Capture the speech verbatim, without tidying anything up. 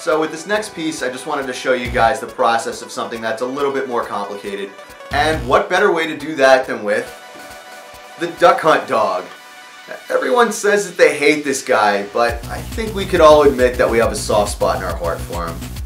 So with this next piece, I just wanted to show you guys the process of something that's a little bit more complicated. And what better way to do that than with the duck hunt dog. Everyone says that they hate this guy, but I think we could all admit that we have a soft spot in our heart for him.